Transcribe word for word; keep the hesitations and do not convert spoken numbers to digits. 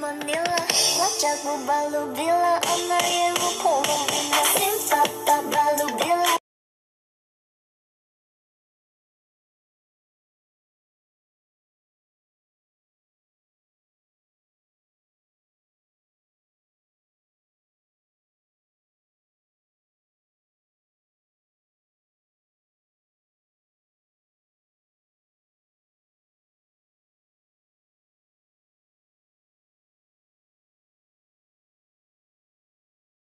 Manila. Watch out, balu bila, I'm not here, we'll call them in the same